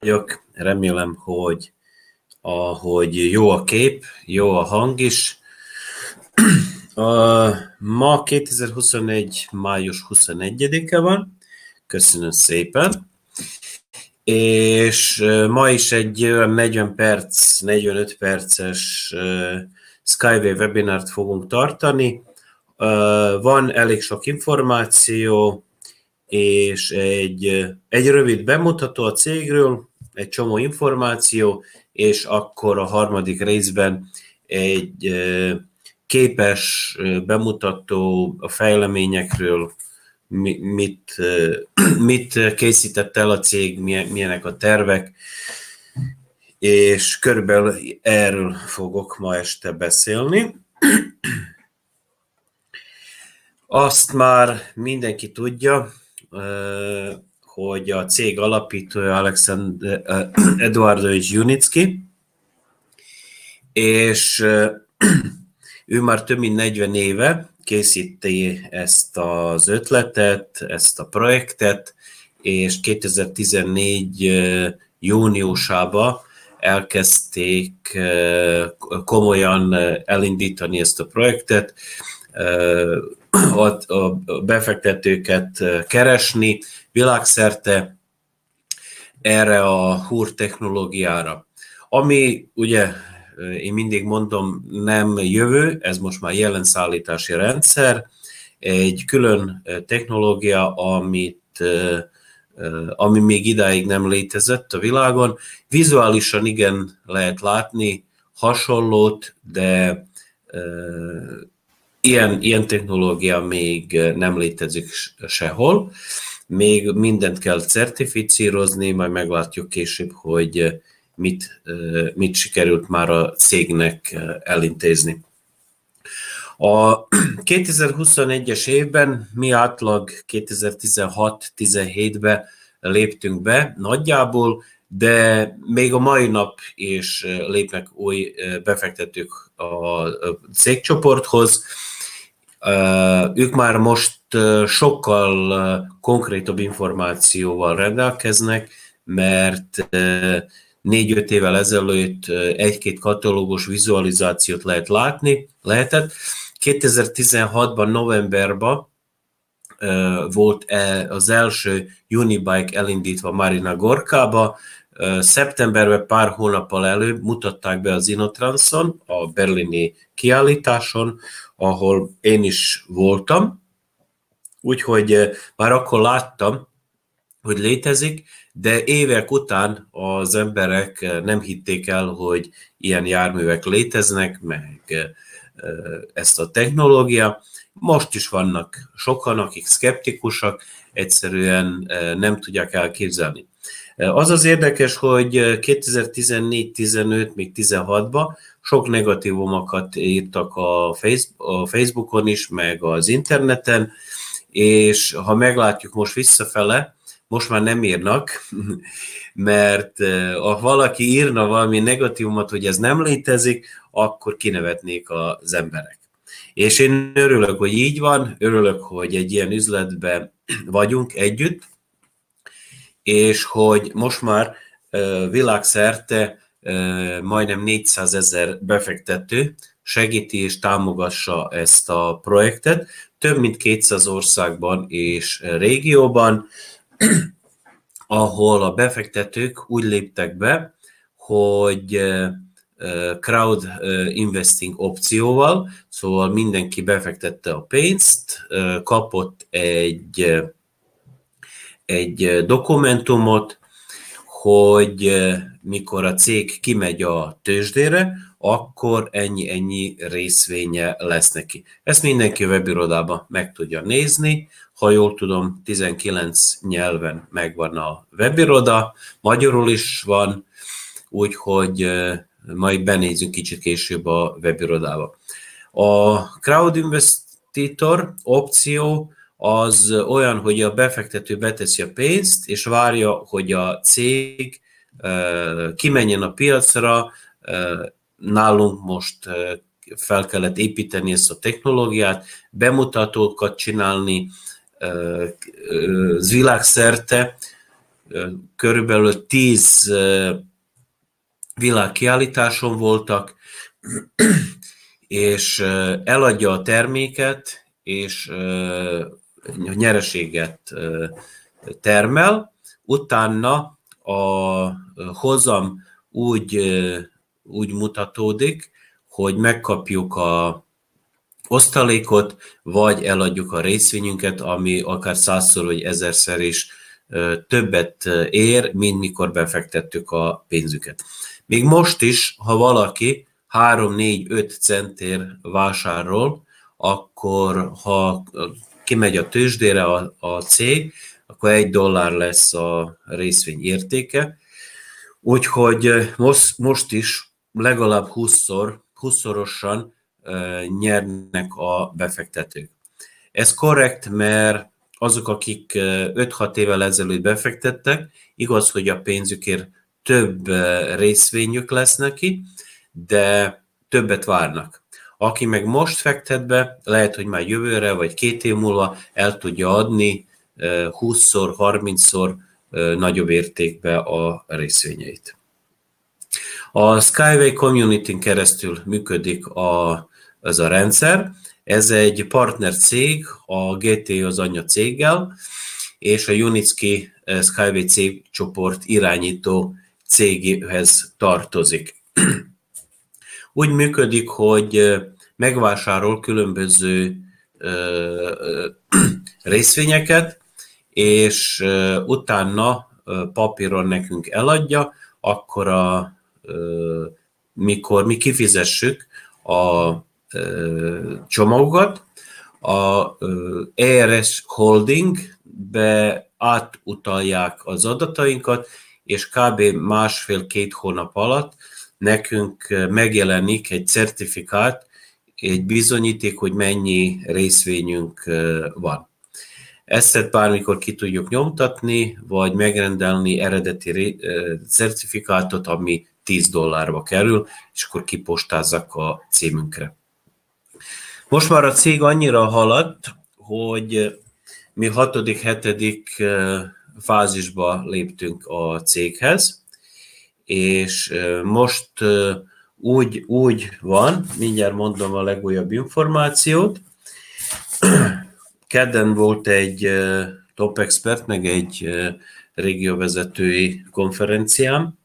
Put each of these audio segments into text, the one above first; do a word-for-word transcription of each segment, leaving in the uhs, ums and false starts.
vagyok, remélem, hogy ahogy jó a kép, jó a hang is. A, ma kétezer-huszonegy. május huszonegyedike van, köszönöm szépen, és ma is egy negyven perc, negyvenöt perces Skyway webinárt fogunk tartani. Van elég sok információ, és egy, egy rövid bemutató a cégről, egy csomó információ, és akkor a harmadik részben egy képes bemutató a fejleményekről, mit, mit készített el a cég, milyenek a tervek, és körülbelül erről fogok ma este beszélni. Azt már mindenki tudja, hogy a cég alapítója Alexander Eduardovich Junicki, és ő már több mint negyven éve készíti ezt az ötletet, ezt a projektet, és kétezer-tizennégy júniusában elkezdték komolyan elindítani ezt a projektet, a befektetőket keresni világszerte erre a húr technológiára. Ami ugye, én mindig mondom, nem jövő, ez most már jelenszállítási rendszer, egy külön technológia, amit, ami még idáig nem létezett a világon. Vizuálisan igen lehet látni hasonlót, de Ilyen, ilyen technológia még nem létezik sehol, még mindent kell certificírozni, majd meglátjuk később, hogy mit, mit sikerült már a cégnek elintézni. A kétezer-huszonegyes évben mi átlag kétezer-tizenhat-tizenhétben léptünk be nagyjából, de még a mai nap is lépnek új befektetők a cégcsoporthoz. Ők már most sokkal konkrétabb információval rendelkeznek, mert négy-öt évvel ezelőtt egy-két katalógus vizualizációt lehet látni, lehetett. kétezer-tizenhatban novemberben volt az első Unibike elindítva Marina Gorkába, szeptemberben pár hónappal előbb mutatták be az Inotranson, a berlini kiállításon, ahol én is voltam, úgyhogy már akkor láttam, hogy létezik, de évek után az emberek nem hitték el, hogy ilyen járművek léteznek, meg ezt a technológia. Most is vannak sokan, akik szkeptikusak, egyszerűen nem tudják elképzelni. Az az érdekes, hogy kétezer-tizennégy, tizenöt, még tizenhatban sok negatívumokat írtak a Facebookon is, meg az interneten, és ha meglátjuk most visszafele, most már nem írnak, mert ha valaki írna valami negatívumot, hogy ez nem létezik, akkor kinevetnék az emberek. És én örülök, hogy így van, örülök, hogy egy ilyen üzletben vagyunk együtt, és hogy most már világszerte majdnem négyszázezer befektető segíti és támogassa ezt a projektet, több mint kétszáz országban és régióban, ahol a befektetők úgy léptek be, hogy crowd investing opcióval, szóval mindenki befektette a pénzt, kapott egy, egy dokumentumot, hogy mikor a cég kimegy a tőzsdére, akkor ennyi-ennyi részvénye lesz neki. Ezt mindenki a webirodában meg tudja nézni, ha jól tudom, tizenkilenc nyelven megvan a webiroda, magyarul is van, úgyhogy majd benézzünk kicsit később a webirodába. A crowd investitor opció az olyan, hogy a befektető beteszi a pénzt, és várja, hogy a cég kimenjen a piacra. Nálunk most fel kellett építeni ezt a technológiát, bemutatókat csinálni világszerte, körülbelül tíz világkiállításon voltak, és eladja a terméket, és nyereséget termel, utána a hozam úgy, úgy mutatódik, hogy megkapjuk a osztalékot, vagy eladjuk a részvényünket, ami akár százszor vagy ezerszer is többet ér, mint mikor befektettük a pénzüket. Még most is, ha valaki három, négy, öt centért vásárol, akkor ha kimegy a tőzsdére a, a cég, akkor egy dollár lesz a részvény értéke. Úgyhogy most, most is legalább húszszor, húszszorosan uh, nyernek a befektetők. Ez korrekt, mert azok, akik öt-hat évvel ezelőtt befektettek, igaz, hogy a pénzükért több részvényük lesz neki, de többet várnak. Aki meg most fektet be, lehet, hogy már jövőre vagy két év múlva el tudja adni húszszor, harmincszor nagyobb értékbe a részvényeit. A Skyway Community-n keresztül működik a, ez a rendszer. Ez egy partner cég, a gé té az anya céggel, és a Unitsky Skyway cégcsoport irányító cégéhez tartozik. Úgy működik, hogy megvásárol különböző részvényeket, és utána papíron nekünk eladja, akkor a, mikor mi kifizessük a csomagokat, a é er es Holdingbe átutalják az adatainkat, és kb. másfél-két hónap alatt nekünk megjelenik egy certifikát, egy bizonyíték, hogy mennyi részvényünk van. Ezt bármikor ki tudjuk nyomtatni, vagy megrendelni eredeti certifikátot, ami tíz dollárba kerül, és akkor kipostázzak a címünkre. Most már a cég annyira haladt, hogy mi hatodik, hetedik fázisba léptünk a céghez, és most úgy, úgy van, mindjárt mondom a legújabb információt. Kedden volt egy top expert, meg egy régióvezetői konferenciám.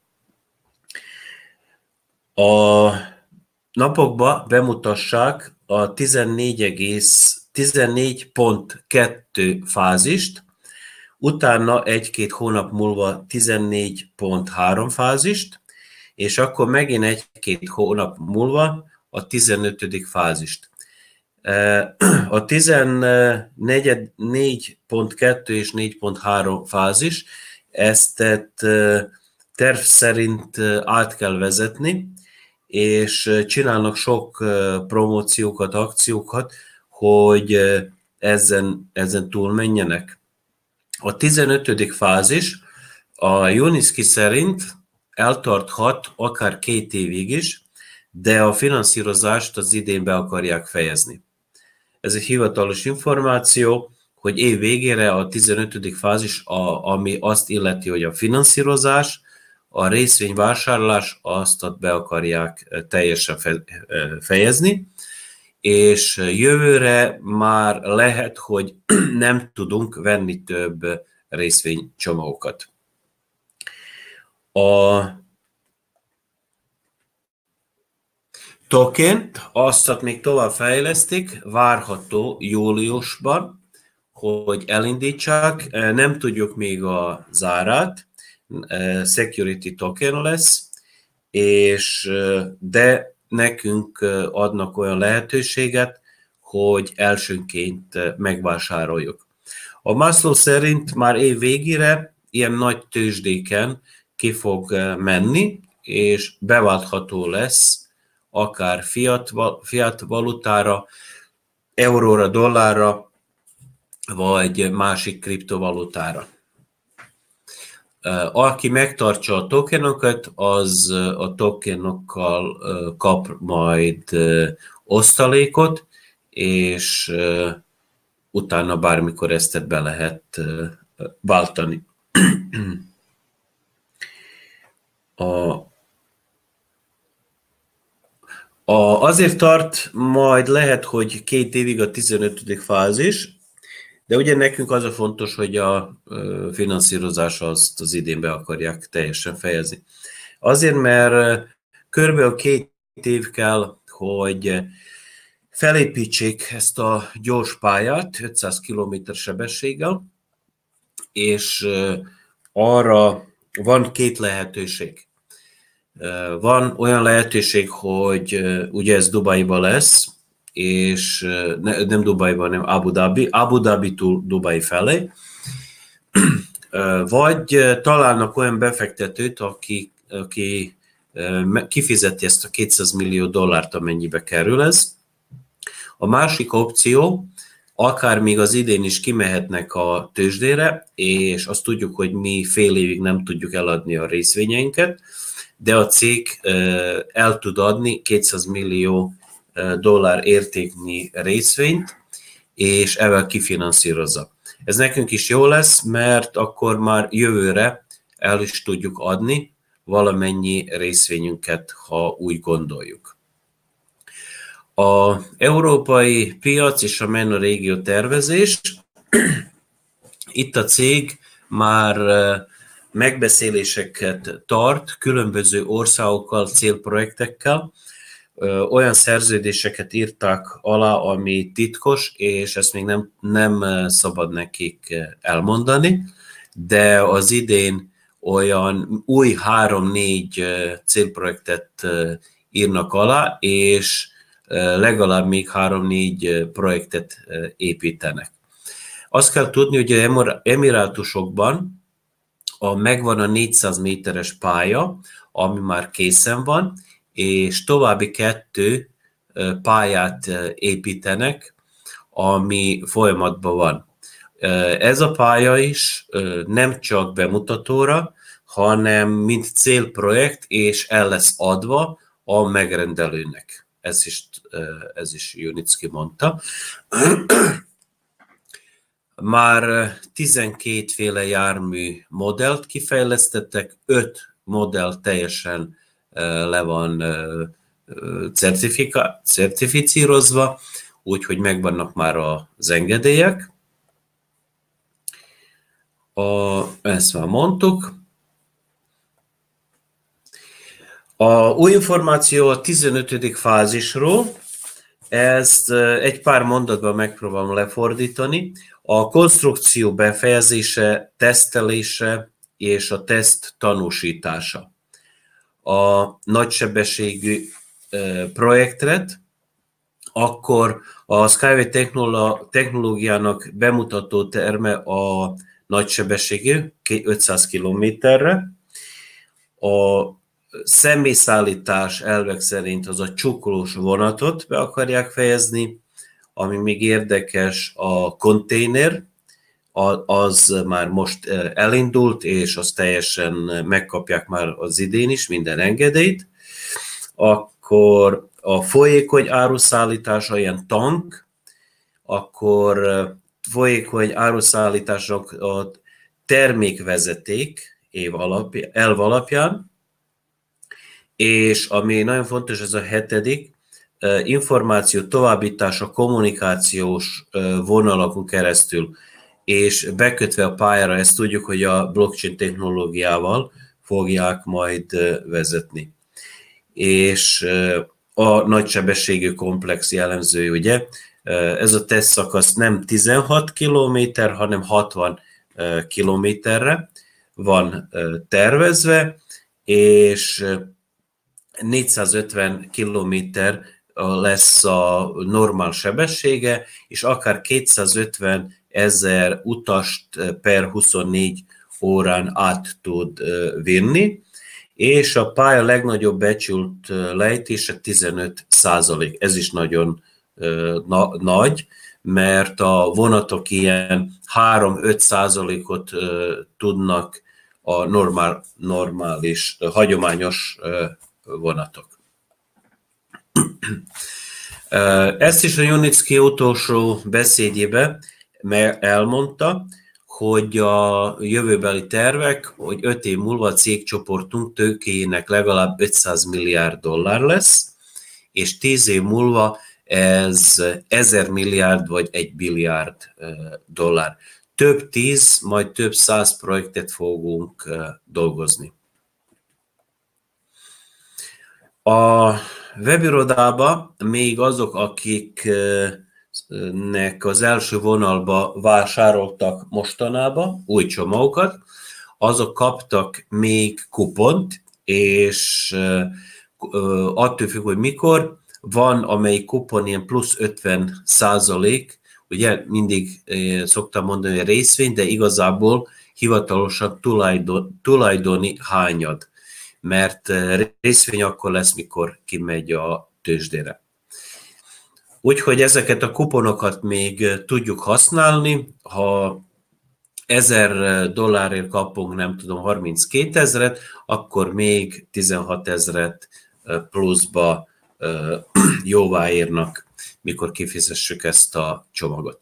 A napokban bemutassák a tizennégy pont kettő fázist, utána egy-két hónap múlva tizennégy pont három fázist, és akkor megint egy-két hónap múlva a tizenötödik fázist. A tizennégy pont kettő és négy pont három fázis, ezt terv szerint át kell vezetni, és csinálnak sok promóciókat, akciókat, hogy ezen, ezen túlmenjenek. A tizenötödik fázis a Unitsky szerint eltarthat akár két évig is, de a finanszírozást az idén be akarják fejezni. Ez egy hivatalos információ, hogy év végére a tizenötödik fázis, a, ami azt illeti, hogy a finanszírozás, a részvényvásárlás, azt be akarják teljesen fejezni, és jövőre már lehet, hogy nem tudunk venni több részvénycsomagokat. A tokent azt még tovább fejlesztik, várható júliusban, hogy elindítsák, nem tudjuk még a zárát, security token lesz, és de nekünk adnak olyan lehetőséget, hogy elsőnként megvásároljuk. A Maslow szerint már év végére ilyen nagy tőzsdéken ki fog menni, és beváltható lesz akár fiat, fiat valutára, euróra, dollárra, vagy másik kriptovalutára. Aki megtartsa a tokenokat, az a tokenokkal kap majd osztalékot, és utána bármikor ezt be lehet váltani. A, a, azért tart majd lehet, hogy két évig a tizenötödik fázis, de ugye nekünk az a fontos, hogy a finanszírozás azt az idén be akarják teljesen fejezni. Azért, mert körülbelül két év kell, hogy felépítsék ezt a gyors pályát ötszáz kilométer sebességgel, és arra van két lehetőség. Van olyan lehetőség, hogy ugye ez Dubaiban lesz, és ne, nem Dubaiban, nem Abu Dhabi, Abu Dhabi-tól Dubai felé, vagy találnak olyan befektetőt, aki, aki kifizeti ezt a kétszáz millió dollárt, amennyibe kerül ez. A másik opció, akár még az idén is kimehetnek a tőzsdére, és azt tudjuk, hogy mi fél évig nem tudjuk eladni a részvényeinket, de a cég el tud adni kétszáz millió dollár értéknyi részvényt, és ezzel kifinanszírozza. Ez nekünk is jó lesz, mert akkor már jövőre el is tudjuk adni valamennyi részvényünket, ha úgy gondoljuk. Az európai piac és a MENA régió tervezés, itt a cég már megbeszéléseket tart különböző országokkal, célprojektekkel, olyan szerződéseket írták alá, ami titkos, és ezt még nem, nem szabad nekik elmondani, de az idén olyan új három-négy célprojektet írnak alá, és legalább még három-négy projektet építenek. Azt kell tudni, hogy az Emirátusokban a, megvan a négyszáz méteres pálya, ami már készen van, és további kettő pályát építenek, ami folyamatban van. Ez a pálya is nem csak bemutatóra, hanem mint célprojekt, és el lesz adva a megrendelőnek. Ez is, ez is Junicki mondta. Már tizenkét jármű modellt kifejlesztettek, öt modell teljesen le van certificírozva, úgyhogy megvannak már az engedélyek. A, ezt már mondtuk. A új információ a tizenötödik fázisról, ezt egy pár mondatban megpróbálom lefordítani. A konstrukció befejezése, tesztelése és a teszt tanúsítása. A nagysebességű projektet, akkor a Skyway technológiának bemutató terme a nagysebességű, ötszáz kilométerre. A személyszállítás elvek szerint az a csuklós vonatot be akarják fejezni, ami még érdekes, a konténer, az már most elindult, és azt teljesen megkapják már az idén is, minden engedélyt. Akkor a folyékony áruszállítás, ilyen tank, akkor folyékony áruszállításnak a termékvezeték év alapján, elv alapján, és ami nagyon fontos, ez a hetedik, információ továbbítása kommunikációs vonalakon keresztül, és bekötve a pályára, ezt tudjuk, hogy a blockchain technológiával fogják majd vezetni. És a nagysebességű komplex jellemző, ugye, ez a teszt szakasz nem tizenhat kilométer, hanem hatvan kilométerre van tervezve, és négyszázötven kilométer lesz a normál sebessége, és akár kétszázötven ezer utast per huszonnégy órán át tud vinni, és a pálya legnagyobb becsült lejtése tizenöt százalék. Ez is nagyon na- nagy, mert a vonatok ilyen három-öt százalékot tudnak a normál, normális, hagyományos vonatok. Ezt is a Junicki utolsó beszédjében elmondta, hogy a jövőbeli tervek, hogy öt év múlva a cégcsoportunk tőkéjének legalább ötszáz milliárd dollár lesz, és tíz év múlva ez ezer milliárd vagy egy billiárd dollár. Több tíz, majd több száz projektet fogunk dolgozni. A webirodában még azok, akiknek az első vonalba vásároltak mostanában új csomagokat, azok kaptak még kupont, és attól függ, hogy mikor, van, amelyik kupon ilyen plusz ötven százalék, ugye mindig szoktam mondani, hogy részvény, de igazából hivatalosan tulajdon, tulajdoni hányad, mert részvény akkor lesz, mikor kimegy a tőzsdére. Úgyhogy ezeket a kuponokat még tudjuk használni, ha ezer dollárért kapunk, nem tudom, harminckétezret, akkor még tizenhatezret pluszba jóváírnak, mikor kifizessük ezt a csomagot.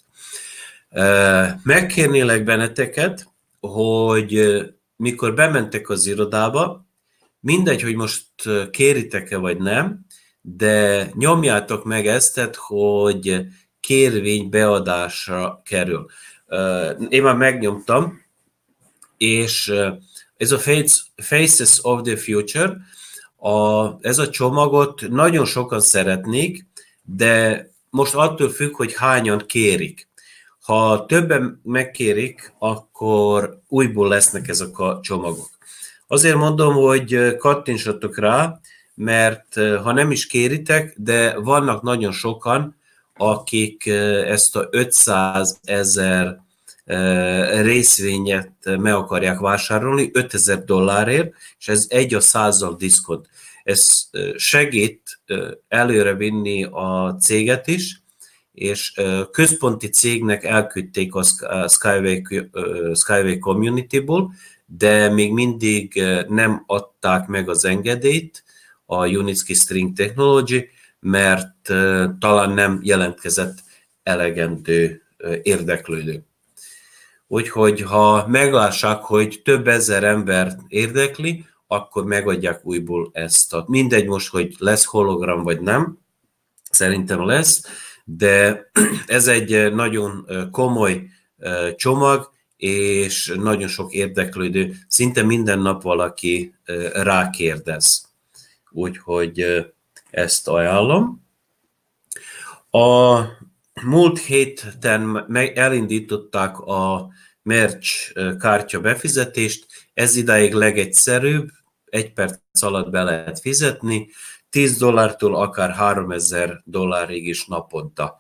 Megkérnélek benneteket, hogy mikor bementek az irodába, mindegy, hogy most kéritek-e vagy nem, de nyomjátok meg ezt, hogy kérvény beadásra kerül. Én már megnyomtam, és ez a Faces of the Future, a, ez a csomagot nagyon sokan szeretnék, de most attól függ, hogy hányan kérik. Ha többen megkérik, akkor újból lesznek ezek a csomagok. Azért mondom, hogy kattintsatok rá, mert ha nem is kéritek, de vannak nagyon sokan, akik ezt a ötszázezer részvényet meg akarják vásárolni ötezer dollárért, és ez egy a százzal diszkont. Ez segít előre vinni a céget is, és központi cégnek elküldték a Skyway, Skyway Community-ból, de még mindig nem adták meg az engedélyt a Unitsky String Technology, mert talán nem jelentkezett elegendő érdeklődő. Úgyhogy ha meglássák, hogy több ezer ember érdekli, akkor megadják újból ezt. A, mindegy most, hogy lesz hologram vagy nem, szerintem lesz, de ez egy nagyon komoly csomag, és nagyon sok érdeklődő, szinte minden nap valaki rákérdez. Úgyhogy ezt ajánlom. A múlt héten elindították a merch kártya befizetést, ez idáig legegyszerűbb, egy perc alatt be lehet fizetni, tíz dollártól akár háromezer dollárig is naponta.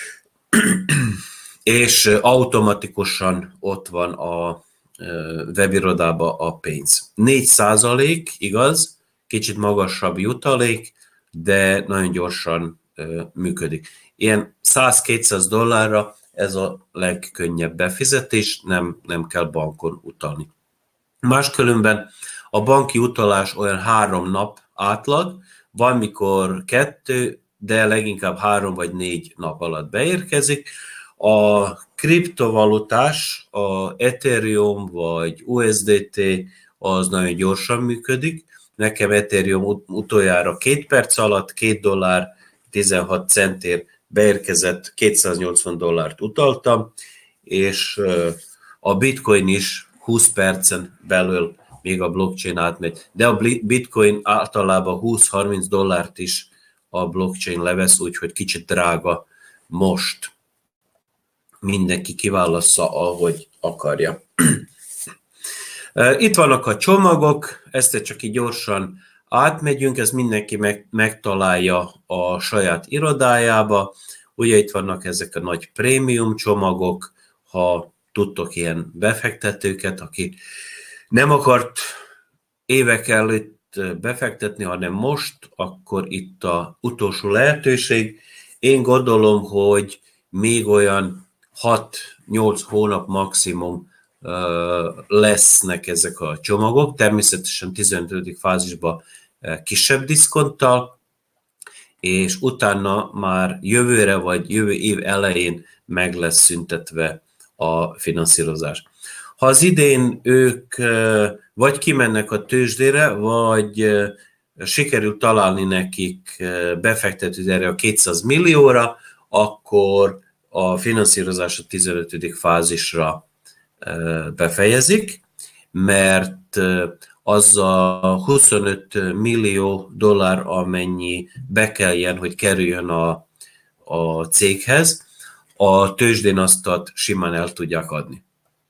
És automatikusan ott van a webirodában a pénz. négy százalék, igaz, kicsit magasabb jutalék, de nagyon gyorsan működik. Ilyen száz-kétszáz dollárra ez a legkönnyebb befizetés, nem, nem kell bankon utalni. Máskülönben a banki utalás olyan három nap átlag, van mikor kettő, de leginkább három vagy négy nap alatt beérkezik. A kriptovalutás, a Ethereum vagy u es dé té az nagyon gyorsan működik. Nekem Ethereum utoljára két perc alatt két dollár tizenhat centért beérkezett, kétszáznyolcvan dollárt utaltam, és a bitcoin is húsz percen belül még a blockchain átmegy. De a bitcoin általában húsz-harminc dollárt is a blockchain levesz, úgyhogy kicsit drága most. Mindenki kiválassza, ahogy akarja. Itt vannak a csomagok, ezt csak így gyorsan átmegyünk, ez mindenki meg, megtalálja a saját irodájába. Ugye itt vannak ezek a nagy prémium csomagok, ha tudtok ilyen befektetőket, aki nem akart évek előtt befektetni, hanem most, akkor itt az utolsó lehetőség. Én gondolom, hogy még olyan hat-nyolc hónap maximum lesznek ezek a csomagok, természetesen tizenötödik fázisban kisebb diszkonttal, és utána már jövőre vagy jövő év elején meg lesz szüntetve a finanszírozás. Ha az idén ők vagy kimennek a tőzsdére, vagy sikerül találni nekik befektetőt erre a kétszáz millióra, akkor a finanszírozás a tizenötödik fázisra befejezik, mert az a huszonöt millió dollár, amennyi be kelljen, hogy kerüljön a, a céghez, a tőzsdén azt simán el tudják adni.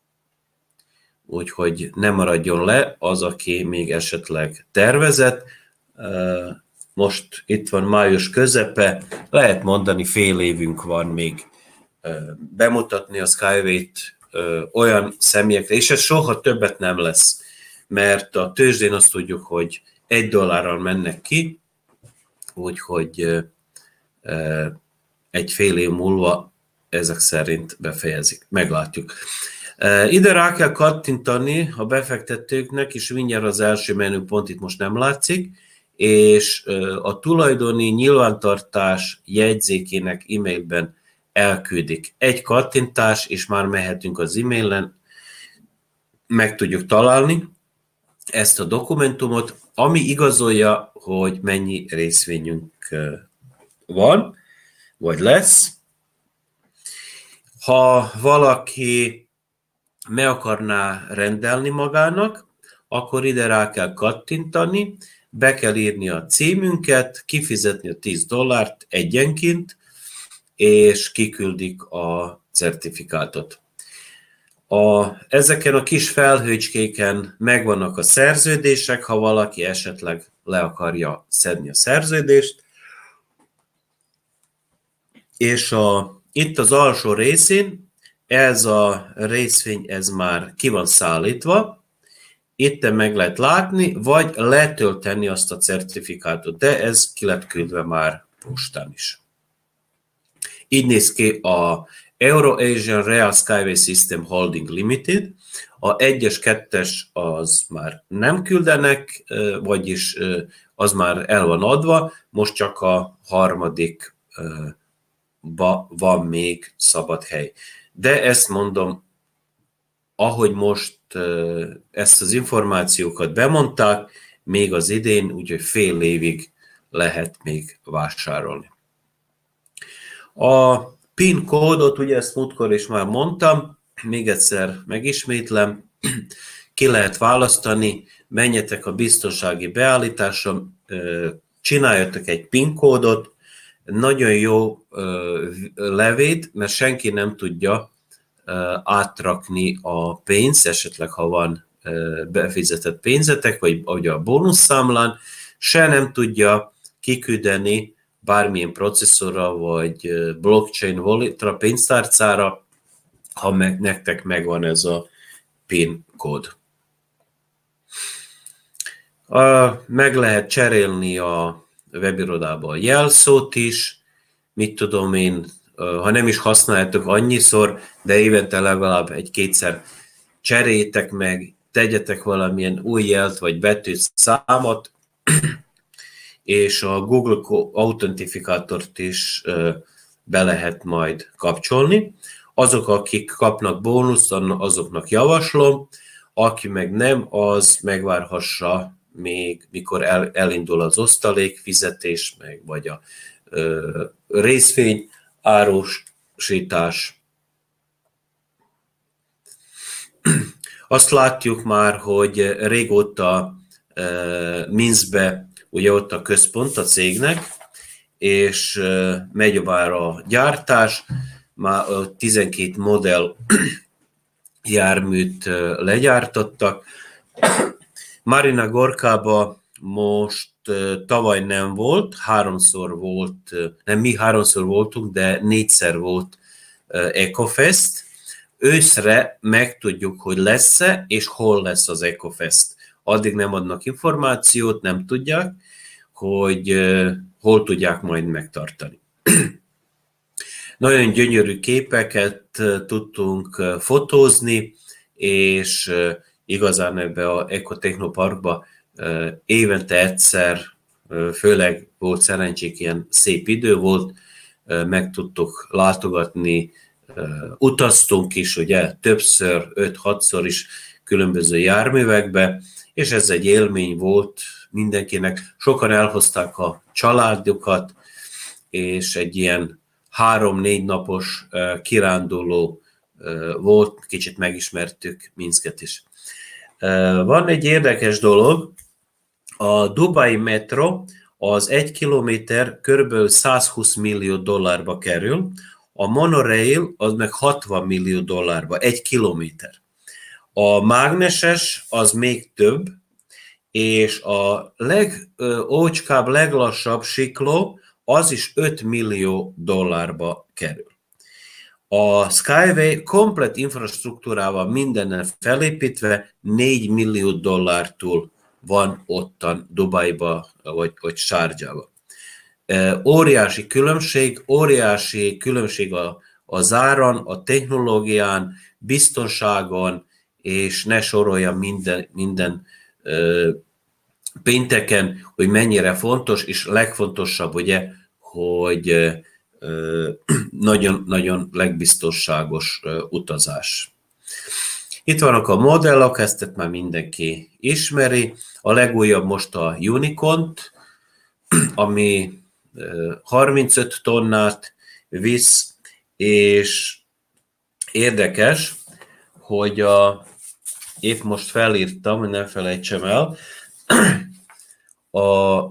Úgyhogy ne maradjon le az, aki még esetleg tervezett. Most itt van május közepe, lehet mondani fél évünk van még bemutatni a Skyway-t olyan személyekre, és ez soha többet nem lesz, mert a tőzsdén azt tudjuk, hogy egy dollárral mennek ki, úgyhogy egy fél év múlva ezek szerint befejezik. Meglátjuk. Ide rá kell kattintani a befektetőknek, és mindjárt az első menüpont itt most nem látszik, és a tulajdoni nyilvántartás jegyzékének e-mailben elküldik. Egy kattintás, és már mehetünk az e-mailen, meg tudjuk találni ezt a dokumentumot, ami igazolja, hogy mennyi részvényünk van, vagy lesz. Ha valaki meg akarná rendelni magának, akkor ide rá kell kattintani, be kell írni a címünket, kifizetni a tíz dollárt egyenként, és kiküldik a certifikátot. A, ezeken a kis felhőcskéken megvannak a szerződések, ha valaki esetleg le akarja szedni a szerződést, és a, itt az alsó részén ez a részvény, ez már ki van szállítva, itt meg lehet látni, vagy letölteni azt a certifikátot, de ez ki lett küldve már postán is. Így néz ki a Euro-Asian Real Skyway System Holding Limited, a egyes, kettes az már nem küldenek, vagyis az már el van adva, most csak a harmadik van még szabad hely. De ezt mondom, ahogy most ezt az információkat bemondták, még az idén, úgyhogy fél évig lehet még vásárolni. A PIN kódot, ugye ezt múltkor is már mondtam, még egyszer megismétlem, ki lehet választani, menjetek a biztonsági beállításra, csináljatok egy PIN kódot, nagyon jó levét, mert senki nem tudja átrakni a pénzt, esetleg ha van befizetett pénzetek, vagy, vagy a bónuszszámlán, se nem tudja kiküldeni bármilyen processzorra, vagy blockchain walletra, pénztárcára, ha meg, nektek megvan ez a PIN kód. Meg lehet cserélni a webirodában a jelszót is, mit tudom én, ha nem is használjátok annyiszor, de évente legalább egy-kétszer cseréljétek meg, tegyetek valamilyen új jelt vagy betűt számot, és a Google authentifikátort is be lehet majd kapcsolni. Azok, akik kapnak bónuszt, azoknak javaslom, aki meg nem, az megvárhassa még, mikor el, elindul az osztalékfizetés, meg vagy a ö, részvény árusítás. Azt látjuk már, hogy régóta ö, Minskbe, ugye ott a központ a cégnek, és ö, megy már a gyártás, már tizenkét modell járműt ö, legyártottak. Marina Gorkába most uh, tavaly nem volt, háromszor volt, uh, nem mi háromszor voltunk, de négyszer volt uh, EcoFest. Őszre megtudjuk, hogy lesz-e, és hol lesz az EcoFest. Addig nem adnak információt, nem tudják, hogy uh, hol tudják majd megtartani. Nagyon gyönyörű képeket uh, tudtunk uh, fotózni, és uh, igazán ebbe a Ecotechnoparkba évente egyszer, főleg volt szerencsék, ilyen szép idő volt, meg tudtuk látogatni utaztunk is, ugye többször, öt-hatszor is különböző járművekbe, és ez egy élmény volt mindenkinek. Sokan elhozták a családokat, és egy ilyen három-négy napos kiránduló volt, kicsit megismertük Minsket is. Van egy érdekes dolog, a Dubai metro az egy kilométer körülbelül százhúsz millió dollárba kerül, a monorail az meg hatvan millió dollárba, egy kilométer. A mágneses az még több, és a legócskább, leglassabb sikló az is öt millió dollárba kerül. A Skyway komplet infrastruktúrával mindennel felépítve négy millió dollártól van ottan Dubajba vagy, vagy Sharjahba. Óriási különbség, óriási különbség a, az áran, a technológián, biztonságon, és ne sorolja minden, minden ö, pénteken, hogy mennyire fontos, és legfontosabb, ugye, hogy nagyon-nagyon legbiztonságos ö, utazás. Itt vannak a modellok, ezt már mindenki ismeri. A legújabb most a Unicorn, ami harmincöt tonnát visz, és érdekes, hogy a, épp most felírtam, hogy ne felejtsem el, a,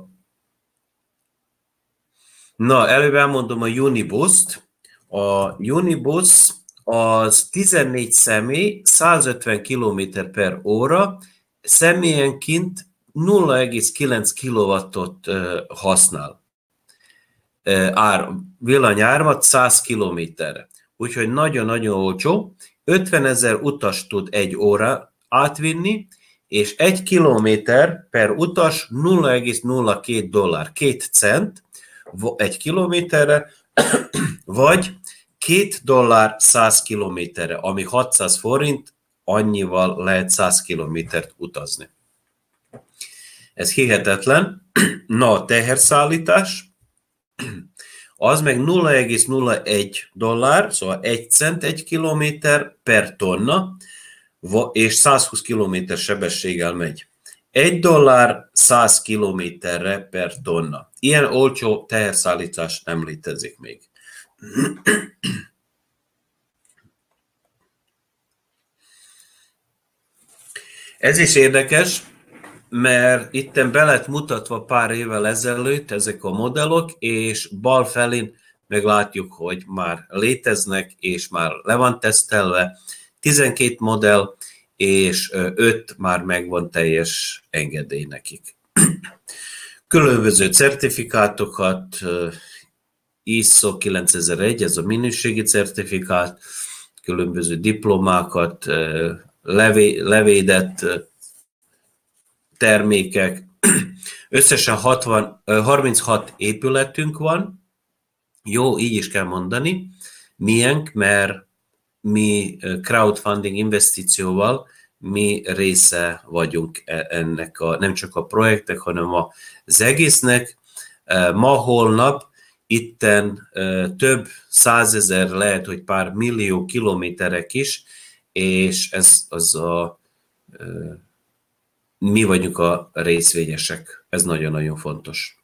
na, előbb elmondom a Unibus-t. A Unibus az tizennégy személy, százötven kilométer per óra, személyenként nulla egész kilenc kilowattot használ. Ár, villanyármat száz kilométerre. Úgyhogy nagyon-nagyon olcsó. ötvenezer utas tud egy óra átvinni, és egy kilométer per utas nulla egész nulla két dollár, két cent egy kilométerre, vagy két dollár száz kilométerre, ami hatszáz forint, annyival lehet száz kilométert utazni. Ez hihetetlen. Na, a teherszállítás, az meg nulla egész nulla egy dollár, szóval egy cent egy kilométer per tonna, és százhúsz kilométer sebességgel megy. egy dollár száz kilométerre per tonna. Ilyen olcsó teherszállítás nem létezik még. Ez is érdekes, mert itten be lett mutatva pár évvel ezelőtt ezek a modellok, és bal felén meglátjuk, hogy már léteznek, és már le van tesztelve. tizenkét modell, és öt már megvan teljes engedély nekik. Különböző certifikátokat, I S O kilencezer-egy, ez a minőségi certifikát, különböző diplomákat, levé, levédett termékek. Összesen hatvan, harminchat épületünk van. Jó, így is kell mondani. Miénk, mert mi crowdfunding investícióval mi része vagyunk ennek a, nem csak a projektek, hanem az egésznek. Ma, holnap itten több százezer, lehet, hogy pár millió kilométerek is, és ez az a mi vagyunk a részvényesek. Ez nagyon-nagyon fontos.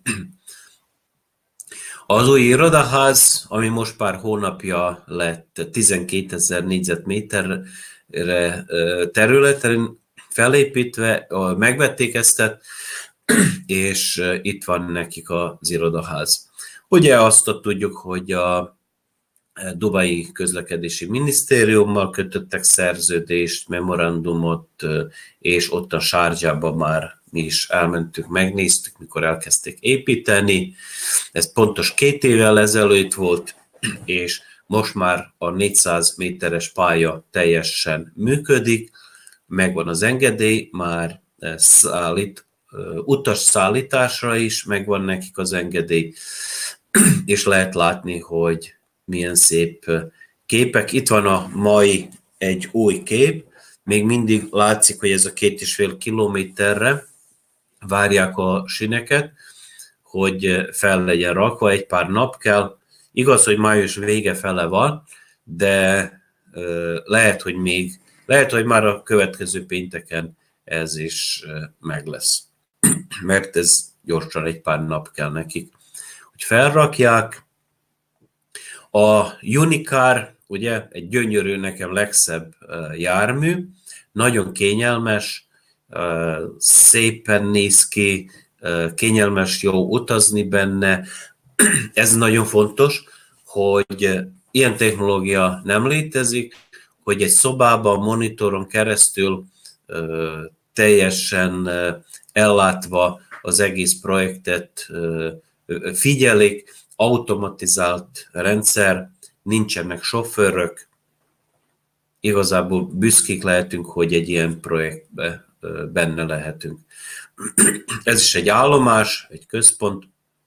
Az új irodaház, ami most pár hónapja lett tizenkétezer négyzetméterre területen felépítve, megvették ezt, és itt van nekik az irodaház. Ugye azt tudjuk, hogy a Dubai Közlekedési Minisztériummal kötöttek szerződést, memorandumot, és ott a Sharjahba már mi is elmentük, megnéztük, mikor elkezdték építeni. Ez pontos két évvel ezelőtt volt, és most már a négyszáz méteres pálya teljesen működik, megvan az engedély, már szállít, utas szállításra is megvan nekik az engedély, és lehet látni, hogy milyen szép képek. Itt van a mai egy új kép, még mindig látszik, hogy ez a két és fél kilométerre várják a sineket, hogy fel legyen rakva, egy pár nap kell. Igaz, hogy május vége fele van, de lehet, hogy még, lehet, hogy már a következő pénteken ez is meg lesz. Mert ez gyorsan egy pár nap kell nekik, hogy felrakják. A Unicar, ugye, egy gyönyörű, nekem legszebb jármű, nagyon kényelmes, szépen néz ki, kényelmes, jó utazni benne. Ez nagyon fontos, hogy ilyen technológia nem létezik, hogy egy szobában, monitoron keresztül teljesen ellátva az egész projektet figyelik, automatizált rendszer, nincsenek sofőrök, igazából büszkék lehetünk, hogy egy ilyen projektben benne lehetünk. Ez is egy állomás, egy központ.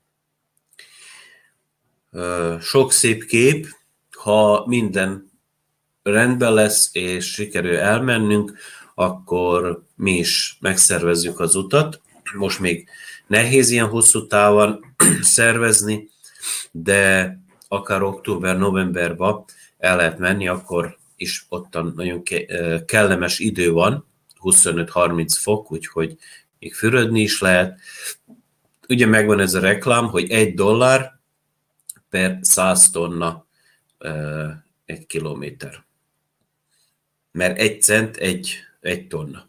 Sok szép kép, ha minden rendben lesz, és sikerül elmennünk, akkor mi is megszervezzük az utat. Most még nehéz ilyen hosszú távon szervezni, de akár október-novemberben el lehet menni, akkor is ottan nagyon kellemes idő van, huszonöt-harminc fok, úgyhogy még fürödni is lehet. Ugye megvan ez a reklám, hogy egy dollár per száz tonna egy kilométer. Mert egy cent egy, egy tonna.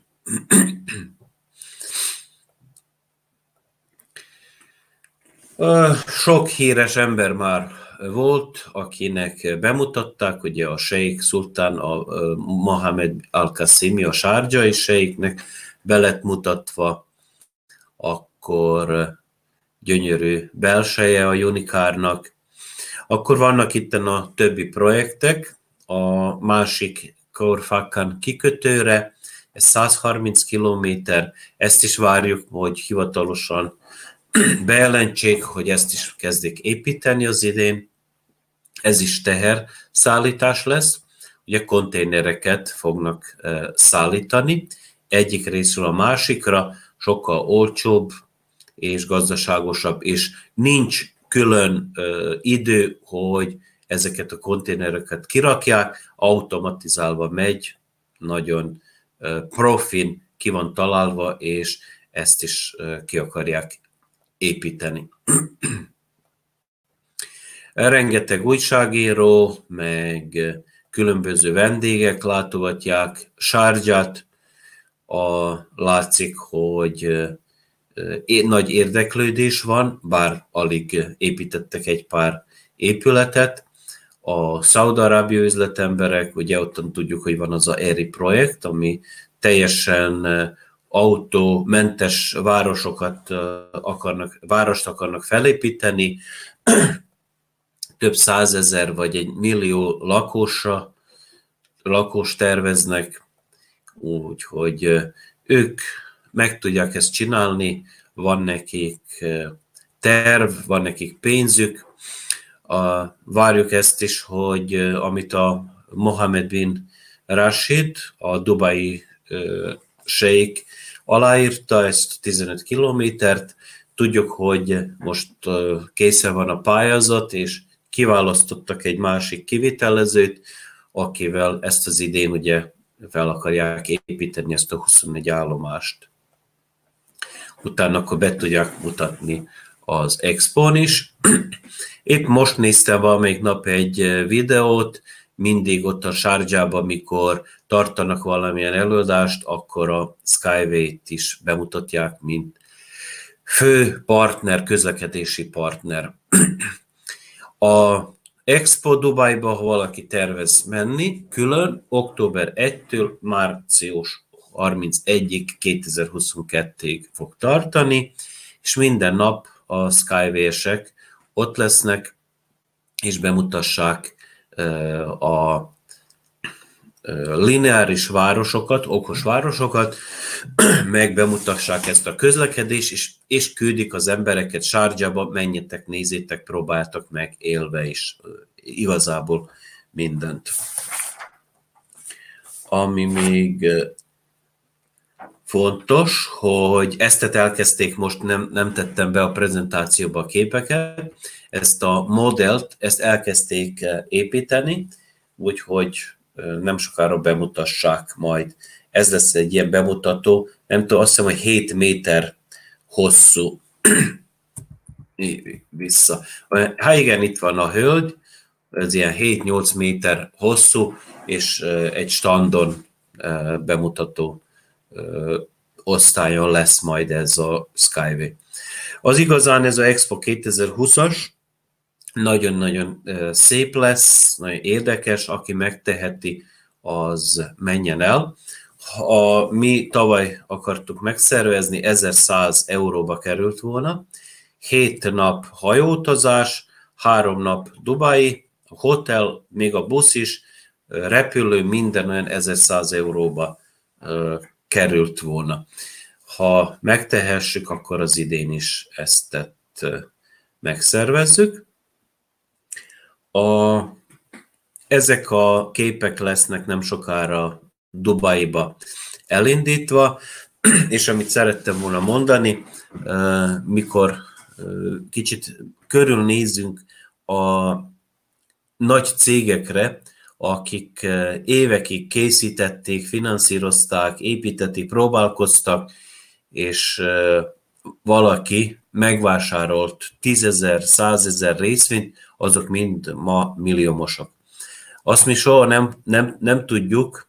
Sok híres ember már volt, akinek bemutatták, ugye a Sheikh Sultan, a Mohammed Al-Qasimi, a sárdzsai sheiknek be lett mutatva, akkor gyönyörű belseje a Unicarnak. Akkor vannak itt a többi projektek, a másik Khor Fakkan kikötőre, ez száz harminc kilométer, ezt is várjuk, hogy hivatalosan bejelentsék, hogy ezt is kezdik építeni az idén. Ez is teherszállítás lesz, ugye konténereket fognak szállítani, egyik részről a másikra, sokkal olcsóbb és gazdaságosabb, és nincs külön idő, hogy ezeket a konténereket kirakják, automatizálva megy, nagyon profin ki van találva, és ezt is ki akarják építeni. Rengeteg újságíró, meg különböző vendégek látogatják Sárdzsát. A, látszik, hogy nagy érdeklődés van, bár alig építettek egy pár épületet. A Szaúd-arábiai üzletemberek, ugye ottan tudjuk, hogy van az a ERI projekt, ami teljesen autómentes városokat akarnak, várost akarnak felépíteni, több százezer vagy egy millió lakosra, lakos terveznek, úgyhogy ők meg tudják ezt csinálni, van nekik terv, van nekik pénzük. A, várjuk ezt is, hogy amit a Mohammed bin Rashid, a dubai sheik aláírta, ezt tizenöt kilométert, tudjuk, hogy most készen van a pályázat, és kiválasztottak egy másik kivitelezőt, akivel ezt az idén ugye fel akarják építeni ezt a huszonnégy állomást. Utána akkor be tudják mutatni az expón is. Épp most néztem valamelyik nap egy videót, mindig ott a Sárdzsában, mikor tartanak valamilyen előadást, akkor a Skyway-t is bemutatják, mint fő partner, közlekedési partner. A Expo Dubajba, ha valaki tervez menni, külön október elsejétől március harmincegyedikéig kétezer-huszonkettőig fog tartani, és minden nap a Skyway-esek ott lesznek, és bemutassák a lineáris városokat, okos városokat, meg bemutassák ezt a közlekedést, és, és küldik az embereket Sárdzsába, menjetek, nézzétek, próbáltak meg élve is igazából mindent. Ami még fontos, hogy ezt elkezdték, most nem, nem tettem be a prezentációba a képeket, ezt a modellt, ezt elkezdték építeni, úgyhogy nem sokára bemutassák majd. Ez lesz egy ilyen bemutató, nem tudom, azt hiszem, hogy hét méter hosszú. Vissza. Hát igen, itt van a hölgy, ez ilyen hét-nyolc méter hosszú, és egy standon bemutató osztályon lesz majd ez a Skyway. Az igazán ez a Expo kétezer-húszas, nagyon-nagyon szép lesz, nagyon érdekes, aki megteheti, az menjen el. A, mi tavaly akartuk megszervezni, ezerszáz euróba került volna, hét nap hajóutazás, három nap Dubai, hotel, még a busz is, repülő, minden olyan ezerszáz euróba került volna. Ha megtehessük, akkor az idén is ezt tett, megszervezzük. A, ezek a képek lesznek nem sokára Dubaiba elindítva, és amit szerettem volna mondani, mikor kicsit körülnézzünk a nagy cégekre, akik évekig készítették, finanszírozták, építették, próbálkoztak, és valaki megvásárolt tízezer, százezer részvényt, azok mind ma milliómosok. Azt mi soha nem, nem, nem tudjuk,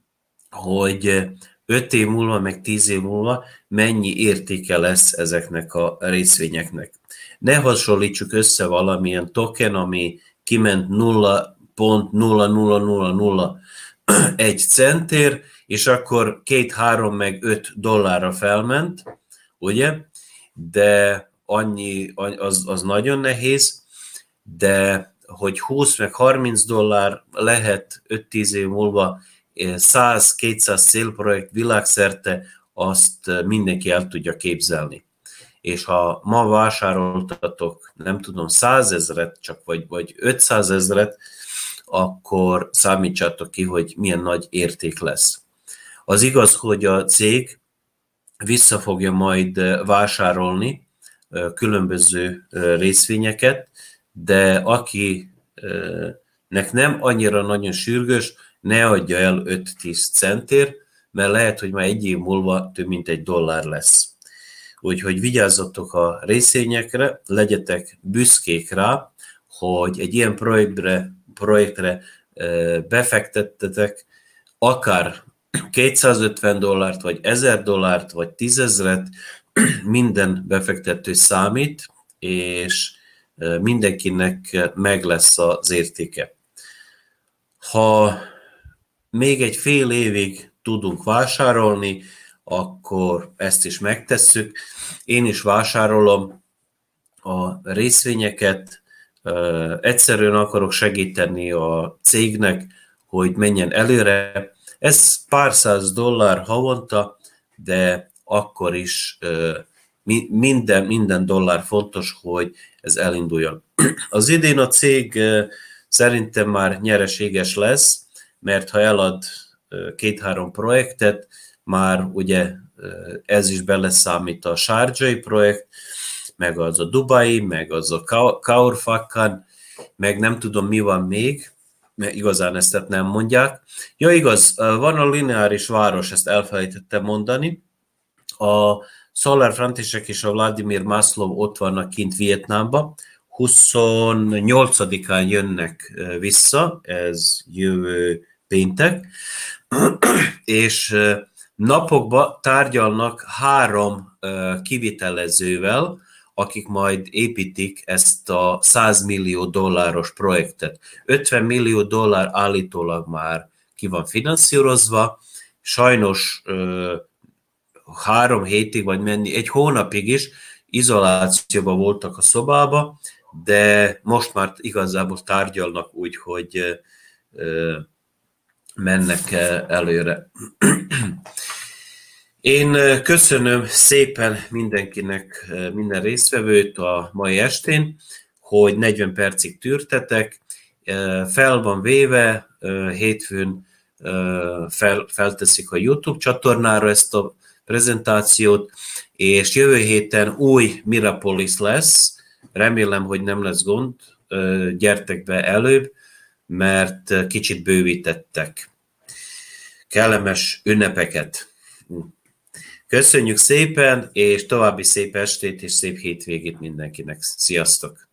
hogy öt év múlva, meg tíz év múlva mennyi értéke lesz ezeknek a részvényeknek. Ne hasonlítsuk össze valamilyen token, ami kiment nulla pont nulla nulla nulla nulla egy centért, és akkor két, három, meg öt dollárra felment, ugye? De annyi, az, az nagyon nehéz, de hogy húsz meg harminc dollár lehet öt-tíz év múlva száz-kétszáz célprojekt világszerte, azt mindenki el tudja képzelni. És ha ma vásároltatok, nem tudom, százezret csak, vagy, vagy ötszázezret, akkor számítsátok ki, hogy milyen nagy érték lesz. Az igaz, hogy a cég vissza fogja majd vásárolni különböző részvényeket, de akinek nem annyira nagyon sürgős, ne adja el öt-tíz centért, mert lehet, hogy már egy év múlva több mint egy dollár lesz. Úgyhogy vigyázzatok a részvényekre, legyetek büszkék rá, hogy egy ilyen projektre, projektre befektettetek akár kétszázötven dollárt, vagy ezer dollárt, vagy tízezret, minden befektető számít, és mindenkinek meg lesz az értéke. Ha még egy fél évig tudunk vásárolni, akkor ezt is megtesszük. Én is vásárolom a részvényeket, egyszerűen akarok segíteni a cégnek, hogy menjen előre. Ez pár száz dollár havonta, de akkor is minden, minden dollár fontos, hogy ez elinduljon. Az idén a cég szerintem már nyereséges lesz, mert ha elad két-három projektet, már ugye ez is beleszámít a Sharjai projekt, meg az a Dubai, meg az a Kaurfakan, meg nem tudom mi van még, mert igazán ezt nem mondják. Ja, igaz, van a lineáris város, ezt elfelejtettem mondani. A Solar Frontések és a Vladimir Maslov ott vannak kint Vietnámba, huszonnyolcadikán jönnek vissza, ez jövő péntek, és napokban tárgyalnak három kivitelezővel, akik majd építik ezt a száz millió dolláros projektet. ötven millió dollár állítólag már ki van finanszírozva, sajnos három hétig, vagy menni, egy hónapig is izolációban voltak a szobába, de most már igazából tárgyalnak úgy, hogy mennek előre. Én köszönöm szépen mindenkinek, minden résztvevőt a mai estén, hogy negyven percig tűrtetek. Fel van véve, hétfőn fel, felteszik a YouTube csatornára ezt a prezentációt, és jövő héten új Mirapolis lesz. Remélem, hogy nem lesz gond, gyertek be előbb, mert kicsit bővítettek. Kellemes ünnepeket! Köszönjük szépen, és további szép estét és szép hétvégét mindenkinek. Sziasztok!